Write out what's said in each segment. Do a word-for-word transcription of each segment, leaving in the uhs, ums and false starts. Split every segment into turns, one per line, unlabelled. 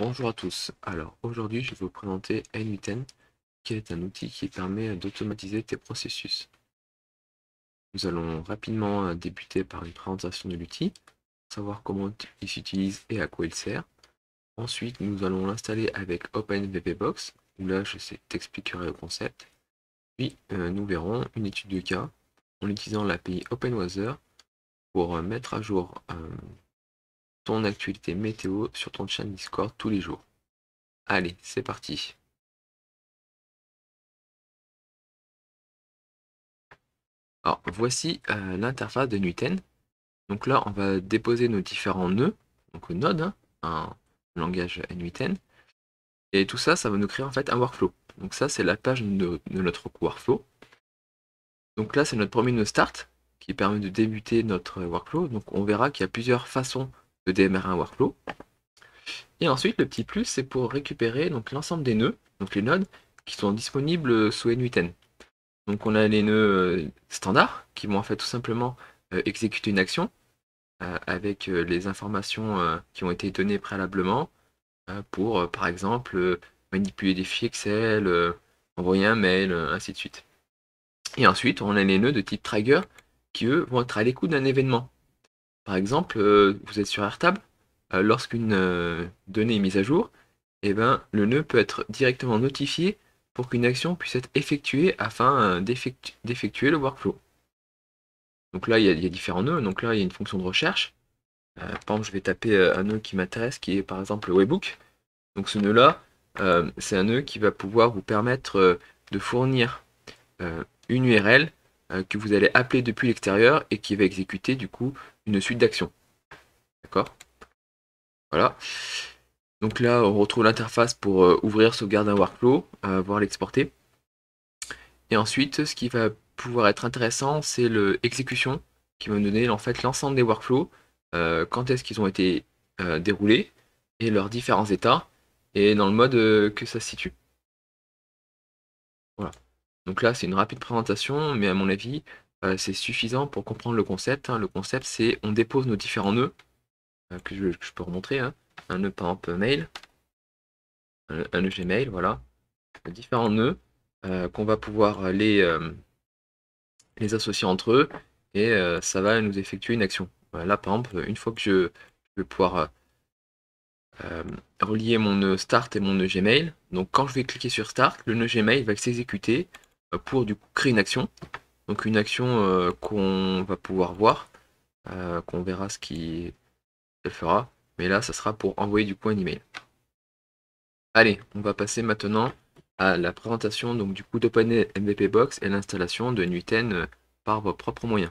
Bonjour à tous. Alors aujourd'hui, je vais vous présenter N huit N, qui est un outil qui permet d'automatiser tes processus. Nous allons rapidement euh, débuter par une présentation de l'outil, savoir comment il s'utilise et à quoi il sert. Ensuite, nous allons l'installer avec OpenVPBox, où là, je t'expliquerai le concept. Puis, euh, nous verrons une étude de cas en utilisant l'A P I OpenWeather pour euh, mettre à jour euh, ton actualité météo sur ton channel Discord tous les jours. Allez, c'est parti. Alors, voici euh, l'interface de N huit N. Donc là, on va déposer nos différents nœuds, donc node, hein, un langage N huit N. Et tout ça, ça va nous créer en fait un workflow. Donc ça, c'est la page de, de notre workflow. Donc là, c'est notre premier nœud start qui permet de débuter notre workflow. Donc on verra qu'il y a plusieurs façons de démarrer un workflow. Et ensuite, le petit plus, c'est pour récupérer donc l'ensemble des nœuds, donc les nodes, qui sont disponibles sous N huit N. Donc on a les nœuds standards qui vont en fait tout simplement euh, exécuter une action euh, avec euh, les informations euh, qui ont été données préalablement euh, pour euh, par exemple euh, manipuler des fichiers Excel, euh, envoyer un mail, euh, ainsi de suite. Et ensuite on a les nœuds de type trigger qui eux vont être à l'écoute d'un événement. Par exemple, euh, vous êtes sur Airtable, euh, lorsqu'une euh, donnée est mise à jour, et ben, le nœud peut être directement notifié pour qu'une action puisse être effectuée afin euh, d'effectuer le workflow. Donc là, il y, a, il y, a différents nœuds. Donc là, il y a une fonction de recherche. Euh, par exemple, je vais taper euh, un nœud qui m'intéresse, qui est par exemple le webhook. Donc ce nœud-là, euh, c'est un nœud qui va pouvoir vous permettre euh, de fournir euh, une U R L euh, que vous allez appeler depuis l'extérieur et qui va exécuter du coup une suite d'actions. D'accord? Voilà. Donc là, on retrouve l'interface pour euh, ouvrir, sauvegarder un workflow, euh, voir l'exporter. Et ensuite, ce qui va pouvoir être intéressant, c'est l'exécution qui va nous donner en fait l'ensemble des workflows, euh, quand est-ce qu'ils ont été euh, déroulés et leurs différents états et dans le mode euh, que ça se situe. Voilà. Donc là, c'est une rapide présentation, mais à mon avis, euh, c'est suffisant pour comprendre le concept. Hein. Le concept, c'est on dépose nos différents nœuds, euh, que, je, que, je, peux remontrer. Hein. Un nœud par exemple mail, un, un nœud Gmail, voilà. Différents nœuds euh, qu'on va pouvoir les, euh, les associer entre eux et euh, ça va nous effectuer une action. Voilà, là, par exemple, une fois que je, je vais pouvoir euh, relier mon nœud start et mon nœud Gmail, donc quand je vais cliquer sur start, le nœud Gmail va s'exécuter euh, pour du coup créer une action. Donc une action euh, qu'on va pouvoir voir, euh, qu'on verra ce qu'il fera, mais là, ça sera pour envoyer du coup un email. Allez, on va passer maintenant à la présentation donc du coup d'OpenMVPBox et l'installation de N huit N par vos propres moyens.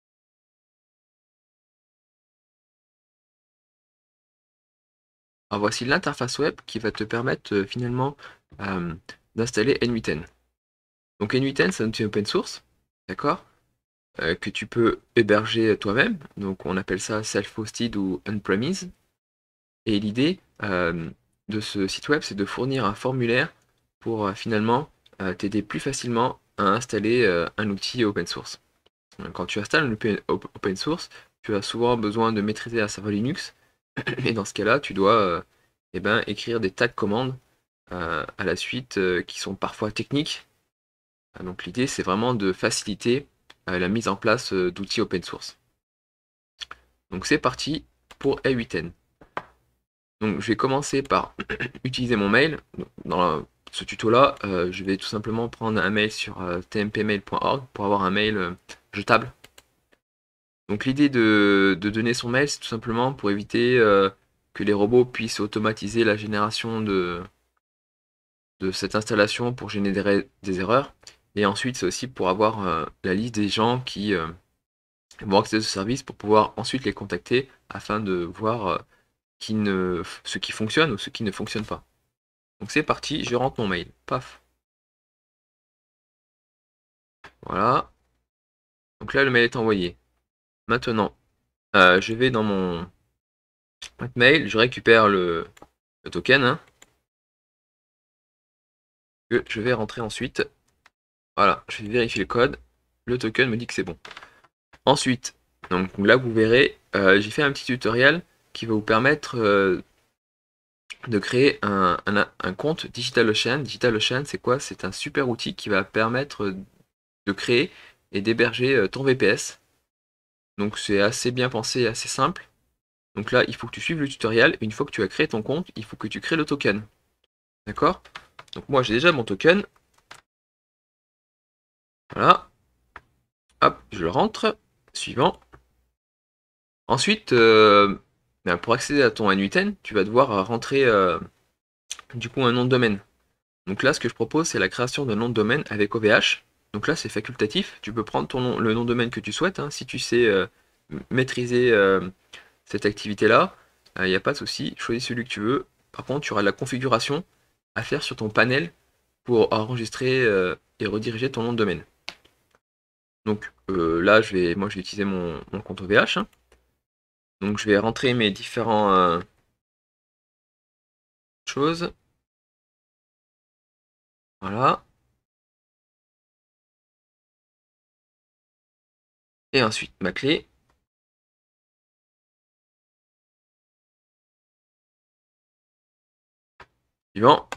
Alors voici l'interface web qui va te permettre euh, finalement euh, d'installer N huit N. Donc N huit N, c'est un outil open source, d'accord, euh, que tu peux héberger toi-même. Donc on appelle ça self-hosted ou on-premise. Et l'idée euh, de ce site web, c'est de fournir un formulaire pour euh, finalement euh, t'aider plus facilement à installer euh, un outil open source. Quand tu installes un outil open source, tu as souvent besoin de maîtriser un serveur Linux, et dans ce cas-là, tu dois euh, eh ben, écrire des tas de commandes euh, à la suite euh, qui sont parfois techniques. Donc l'idée, c'est vraiment de faciliter euh, la mise en place euh, d'outils open source. Donc c'est parti pour N huit N. Donc je vais commencer par utiliser mon mail. Dans ce tuto-là, euh, je vais tout simplement prendre un mail sur euh, t m p mail point org pour avoir un mail euh, jetable. Donc l'idée de, de donner son mail, c'est tout simplement pour éviter euh, que les robots puissent automatiser la génération de, de cette installation pour générer des erreurs. Et ensuite, c'est aussi pour avoir euh, la liste des gens qui euh, vont accéder au service pour pouvoir ensuite les contacter afin de voir euh, qui ne, ce qui fonctionne ou ce qui ne fonctionne pas. Donc c'est parti, je rentre mon mail. Paf. Voilà. Donc là, le mail est envoyé. Maintenant, euh, je vais dans mon mail, je récupère le, le token, hein, que je vais rentrer ensuite. Voilà, je vais vérifier le code. Le token me dit que c'est bon. Ensuite, donc là vous verrez, euh, j'ai fait un petit tutoriel qui va vous permettre euh, de créer un, un, un compte DigitalOcean. DigitalOcean, c'est quoi? C'est un super outil qui va permettre de créer et d'héberger ton V P S. Donc c'est assez bien pensé et assez simple. Donc là, il faut que tu suives le tutoriel. Une fois que tu as créé ton compte, il faut que tu crées le token. D'accord? Donc moi, j'ai déjà mon token. Voilà. Hop, je le rentre. Suivant. Ensuite, euh, ben pour accéder à ton N huit N, tu vas devoir rentrer euh, du coup un nom de domaine. Donc là, ce que je propose, c'est la création d'un nom de domaine avec O V H. Donc là, c'est facultatif. Tu peux prendre ton nom, le nom de domaine que tu souhaites. Hein. Si tu sais euh, maîtriser euh, cette activité-là, il euh, n'y a pas de souci. Choisis celui que tu veux. Par contre, tu auras de la configuration à faire sur ton panel pour enregistrer euh, et rediriger ton nom de domaine. Donc euh, là, je vais, moi, je vais utiliser mon, mon compte O V H. Hein. Donc je vais rentrer mes différents euh, choses. Voilà. Et ensuite ma clé. Suivant.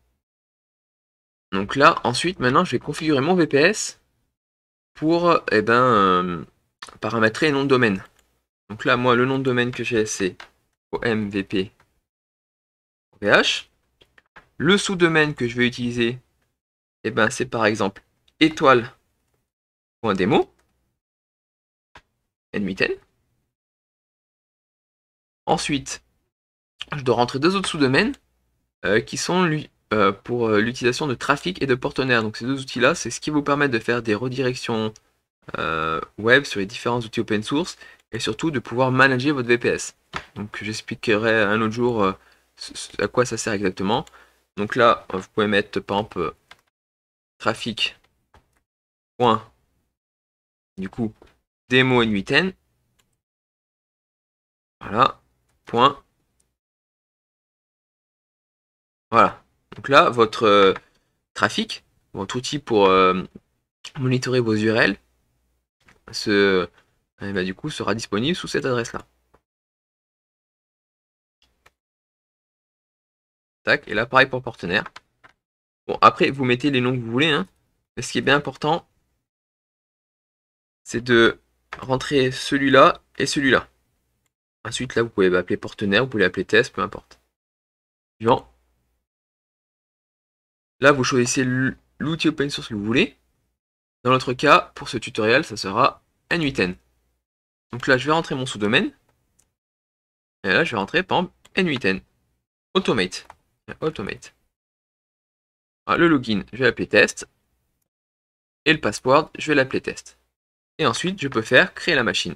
Donc là, ensuite, maintenant, je vais configurer mon V P S pour eh ben, euh, paramétrer le nom de domaine. Donc là, moi, le nom de domaine que j'ai, c'est O M V P O V H. Le sous-domaine que je vais utiliser, eh ben, c'est par exemple étoile.demo, N huit N. Ensuite, je dois rentrer deux autres sous-domaines euh, qui sont lui, euh, pour euh, l'utilisation de trafic et de partenaires. Donc ces deux outils-là, c'est ce qui vous permet de faire des redirections euh, web sur les différents outils open source et surtout de pouvoir manager votre V P S. Donc j'expliquerai un autre jour euh, à quoi ça sert exactement. Donc là, vous pouvez mettre par exemple euh, trafic point du coup démo N huit N. Voilà, point. Voilà. Donc là, votre euh, trafic, votre outil pour euh, monitorer vos U R L, ce, eh ben, du coup, sera disponible sous cette adresse-là. Tac, et là, pareil pour partenaire. Bon, après, vous mettez les noms que vous voulez, hein. Mais ce qui est bien important, c'est de rentrer celui-là et celui-là. Ensuite, là, vous pouvez l'appeler partenaire, vous pouvez l'appeler test, peu importe. Suivant. Là, vous choisissez l'outil open source que vous voulez. Dans notre cas, pour ce tutoriel, ça sera N huit N. Donc là, je vais rentrer mon sous-domaine. Et là, je vais rentrer, par exemple, N huit N. Automate. Automate. Alors, le login, je vais l'appeler test. Et le password, je vais l'appeler test. Et ensuite, je peux faire créer la machine.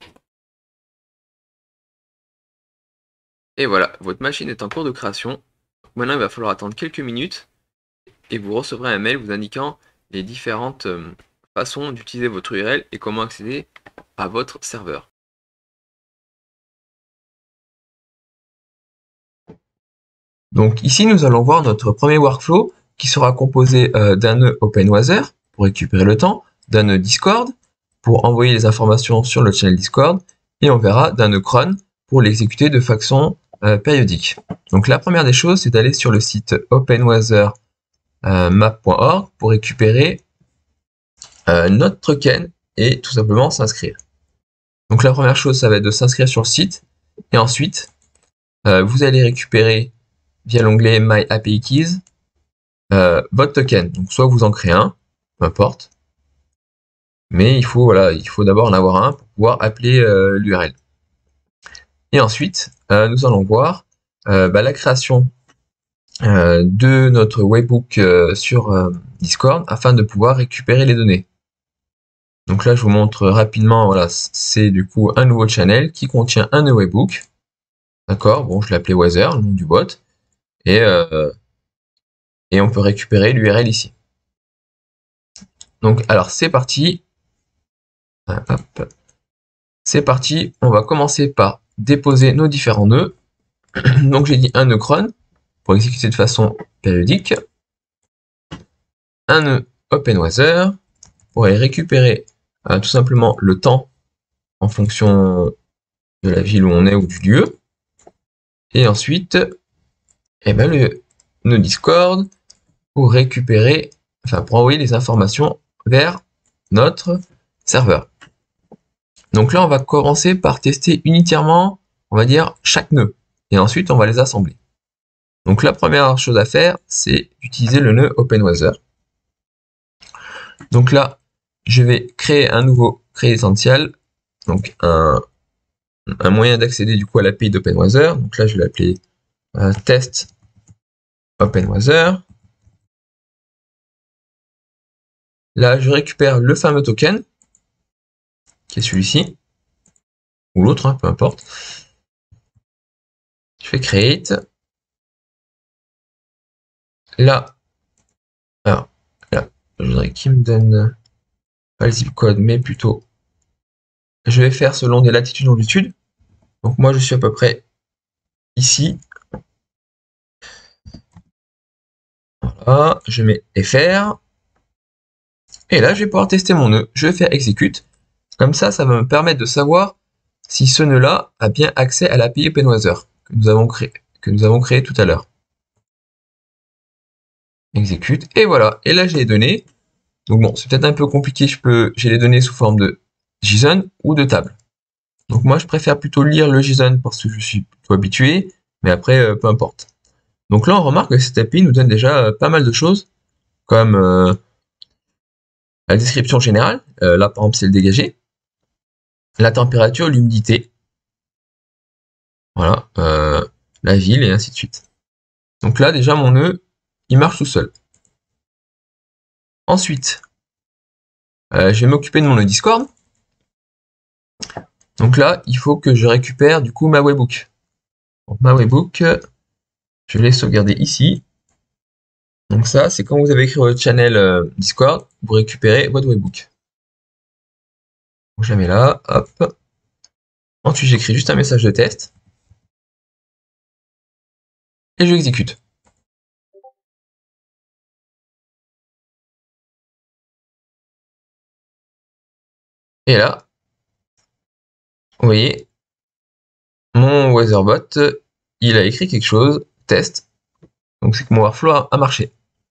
Et voilà, votre machine est en cours de création. Maintenant, il va falloir attendre quelques minutes et vous recevrez un mail vous indiquant les différentes euh, façons d'utiliser votre U R L et comment accéder à votre serveur. Donc ici, nous allons voir notre premier workflow qui sera composé euh, d'un nœud OpenWather pour récupérer le temps, d'un nœud Discord pour envoyer les informations sur le channel Discord, et on verra d'un nœud cron pour l'exécuter de façon euh, périodique. Donc la première des choses, c'est d'aller sur le site openwather map point org pour récupérer euh, notre token et tout simplement s'inscrire. Donc la première chose, ça va être de s'inscrire sur le site, et ensuite, euh, vous allez récupérer via l'onglet My A P I Keys euh, votre token. Donc soit vous en créez un, peu importe, mais il faut, voilà, il faut d'abord en avoir un pour pouvoir appeler euh, l'U R L. Et ensuite, euh, nous allons voir euh, bah, la création euh, de notre webhook euh, sur euh, Discord afin de pouvoir récupérer les données. Donc là, je vous montre rapidement, voilà, c'est du coup un nouveau channel qui contient un webhook. D'accord, bon, je l'ai appelé Weather, le nom du bot, et, euh, et on peut récupérer l'U R L ici. Donc, alors, c'est parti. Hop. C'est parti, on va commencer par déposer nos différents nœuds. Donc, j'ai dit un nœud cron pour exécuter de façon périodique. Un nœud OpenWather pour aller récupérer euh, tout simplement le temps en fonction de la ville où on est ou du lieu. Et ensuite, et ben le nœud Discord pour récupérer, enfin pour envoyer les informations vers notre serveur. Donc là, on va commencer par tester unitairement, on va dire, chaque nœud. Et ensuite, on va les assembler. Donc la première chose à faire, c'est d'utiliser le nœud OpenWeather. Donc là, je vais créer un nouveau créer essentiel, donc un, un moyen d'accéder du coup à l'A P I d'OpenWeather. Donc là, je vais l'appeler euh, test OpenWeather. Là, je récupère le fameux token, qui est celui-ci, ou l'autre, hein, peu importe. Je fais create. Là, alors, là, je voudrais qu'il me donne pas le zip code, mais plutôt, je vais faire selon des latitudes et longitudes. Donc moi, je suis à peu près ici. Voilà, je mets F R. Et là, je vais pouvoir tester mon nœud. Je vais faire execute. Comme ça, ça va me permettre de savoir si ce nœud-là a bien accès à l'A P I OpenWeather que nous avons créé, que nous avons créé tout à l'heure. Exécute, et voilà. Et là, j'ai les données. Donc bon, c'est peut-être un peu compliqué, je peux, j'ai les données sous forme de JSON ou de table. Donc moi, je préfère plutôt lire le JSON parce que je suis plutôt habitué, mais après, euh, peu importe. Donc là, on remarque que cette A P I nous donne déjà euh, pas mal de choses, comme euh, la description générale. Euh, là, par exemple, c'est le dégagé. La température, l'humidité. Voilà, euh, la ville, et ainsi de suite. Donc là, déjà, mon nœud, il marche tout seul. Ensuite, euh, je vais m'occuper de mon nœud Discord. Donc là, il faut que je récupère du coup ma webhook. Donc, ma webhook, je l'ai sauvegardée ici. Donc ça, c'est quand vous avez écrit votre channel euh, Discord, vous récupérez votre webhook. Donc je la mets là, hop. Ensuite, j'écris juste un message de test. Et je l'exécute. Et là, vous voyez, mon Weatherbot, il a écrit quelque chose, test. Donc c'est que mon workflow a, a marché.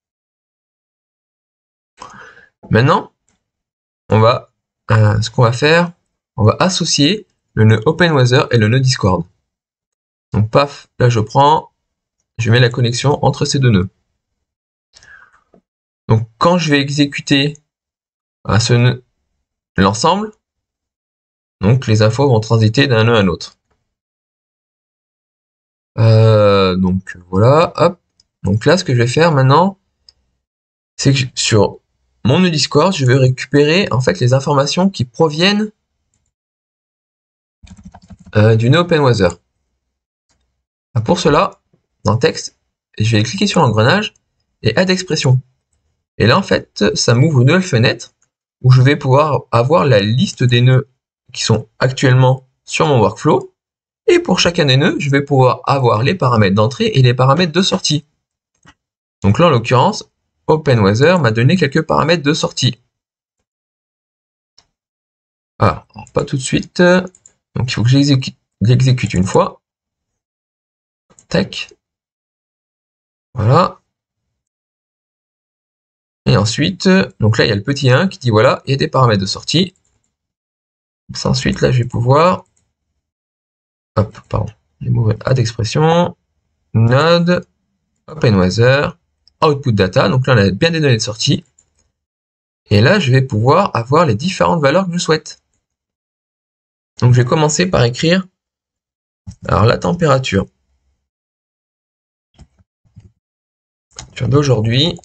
Maintenant, on va, euh, ce qu'on va faire, on va associer le nœud OpenWeather et le nœud Discord. Donc paf, là je prends, je mets la connexion entre ces deux nœuds. Donc quand je vais exécuter à ce nœud l'ensemble, donc les infos vont transiter d'un nœud à l'autre. Euh, donc voilà, hop. Donc là, ce que je vais faire maintenant, c'est que sur mon nœud Discord, je vais récupérer en fait les informations qui proviennent euh, du nœud OpenWeather. Pour cela, dans texte, je vais cliquer sur l'engrenage et add expression. Et là, en fait, ça m'ouvre une nouvelle fenêtre où je vais pouvoir avoir la liste des nœuds qui sont actuellement sur mon workflow. Et pour chacun des nœuds, je vais pouvoir avoir les paramètres d'entrée et les paramètres de sortie. Donc là, en l'occurrence, OpenWeather m'a donné quelques paramètres de sortie. Alors, pas tout de suite. Donc il faut que j'exécute une fois. Tac. Voilà. Et ensuite, donc là, il y a le petit un qui dit voilà, il y a des paramètres de sortie. Ensuite, là, je vais pouvoir. Hop, pardon. J'ai mauvais add expression. Node. OpenWeather. Output data. Donc là, on a bien des données de sortie. Et là, je vais pouvoir avoir les différentes valeurs que je souhaite. Donc, je vais commencer par écrire alors la température d'aujourd'hui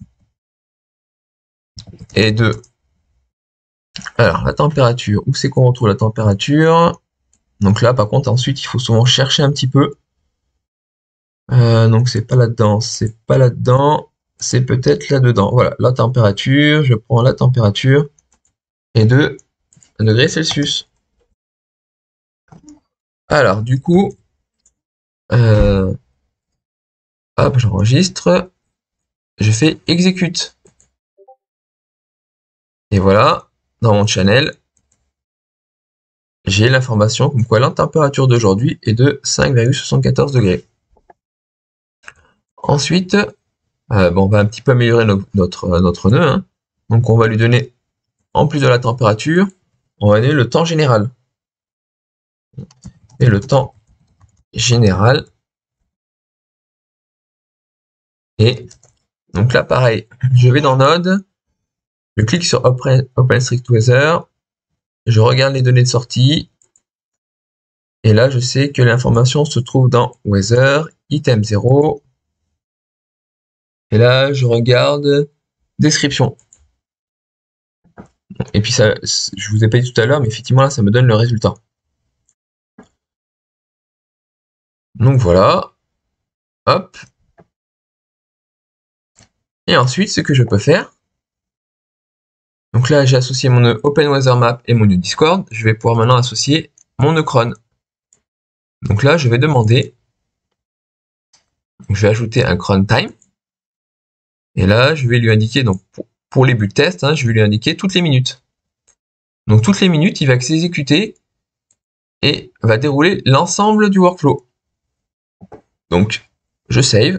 et de alors la température, où c'est qu'on retrouve la température? Donc là, par contre, ensuite, il faut souvent chercher un petit peu. Euh, donc c'est pas là-dedans, c'est pas là-dedans, c'est peut-être là-dedans. Voilà, la température, je prends la température et de un degré Celsius. Alors, du coup, euh, hop, j'enregistre, je fais exécute. Et voilà, dans mon channel, j'ai l'information comme quoi la température d'aujourd'hui est de cinq virgule soixante-quatorze degrés. Ensuite, euh, bon, on va un petit peu améliorer no notre, notre nœud. Hein. Donc on va lui donner, en plus de la température, on va donner le temps général. Et le temps général. Et donc là, pareil, je vais dans Node, je clique sur Open, OpenStreetWeather, je regarde les données de sortie, et là, je sais que l'information se trouve dans Weather, item zéro, et là, je regarde description. Et puis, ça, je vous ai pas dit tout à l'heure, mais effectivement, là, ça me donne le résultat. Donc voilà, hop. Et ensuite, ce que je peux faire, donc là, j'ai associé mon nœud OpenWeatherMap et mon nœud Discord. Je vais pouvoir maintenant associer mon nœud cron. Donc là, je vais demander, donc je vais ajouter un cron time. Et là, je vais lui indiquer, donc pour, pour les buts de test, hein, je vais lui indiquer toutes les minutes. Donc toutes les minutes, il va s'exécuter et va dérouler l'ensemble du workflow. Donc, je save.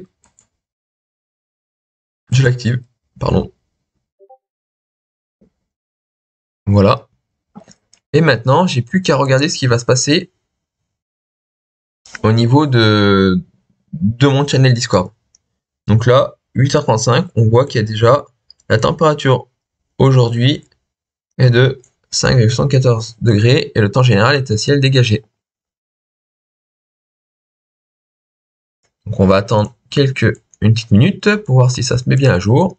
Je l'active, pardon. Voilà. Et maintenant, j'ai plus qu'à regarder ce qui va se passer au niveau de, de mon channel Discord. Donc là, huit heures trente-cinq, on voit qu'il y a déjà la température aujourd'hui est de cinq virgule soixante-quatorze degrés et le temps général est à ciel dégagé. Donc on va attendre quelques une petite minute pour voir si ça se met bien à jour.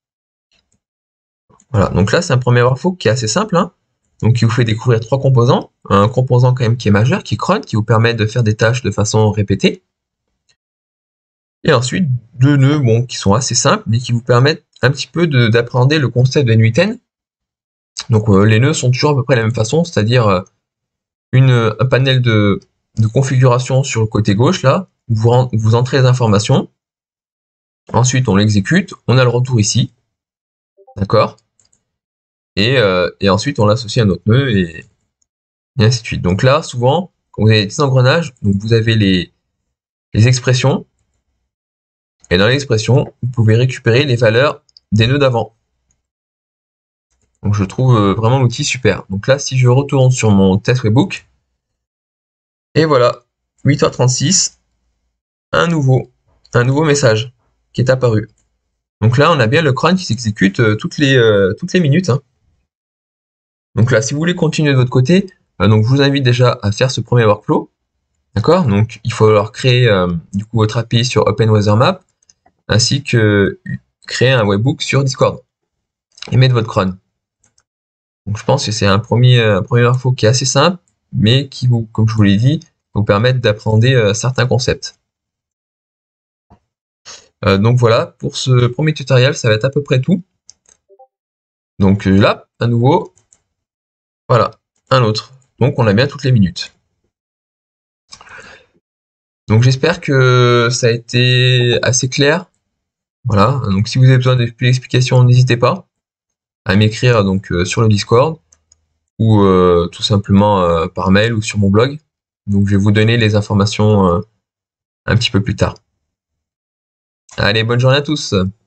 Voilà, donc là c'est un premier workflow qui est assez simple, hein. Donc qui vous fait découvrir trois composants. Un composant quand même qui est majeur, qui est cron, qui vous permet de faire des tâches de façon répétée. Et ensuite deux nœuds bon, qui sont assez simples, mais qui vous permettent un petit peu d'appréhender le concept de N huit N. Donc euh, les nœuds sont toujours à peu près de la même façon, c'est-à-dire euh, une, un panel de, de configuration sur le côté gauche, là, où vous, où vous entrez les informations. Ensuite, on l'exécute, on a le retour ici. D'accord, et, euh, et ensuite, on l'associe à notre nœud, et, et ainsi de suite. Donc là, souvent, quand vous avez des engrenages, donc vous avez les, les expressions, et dans l'expression, vous pouvez récupérer les valeurs des nœuds d'avant. Donc je trouve vraiment l'outil super. Donc là, si je retourne sur mon test webbook, et voilà, huit heures trente-six, un nouveau, un nouveau message qui est apparu. Donc là, on a bien le cron qui s'exécute euh, toutes les euh, toutes les minutes. Hein. Donc là, si vous voulez continuer de votre côté, euh, donc je vous invite déjà à faire ce premier workflow. D'accord. Donc il faut alors créer euh, du coup votre A P I sur OpenWeatherMap, ainsi que créer un webbook sur Discord et mettre votre cron. Donc je pense que c'est un premier, un premier workflow qui est assez simple, mais qui vous, comme je vous l'ai dit, vous permettre d'apprendre euh, certains concepts. Euh, donc voilà, pour ce premier tutoriel, ça va être à peu près tout. Donc euh, là, à nouveau, voilà, un autre. Donc on a bien toutes les minutes. Donc j'espère que ça a été assez clair. Voilà, donc si vous avez besoin de plus d'explications, n'hésitez pas à m'écrire donc euh, sur le Discord ou euh, tout simplement euh, par mail ou sur mon blog. Donc je vais vous donner les informations euh, un petit peu plus tard. Allez, bonne journée à tous!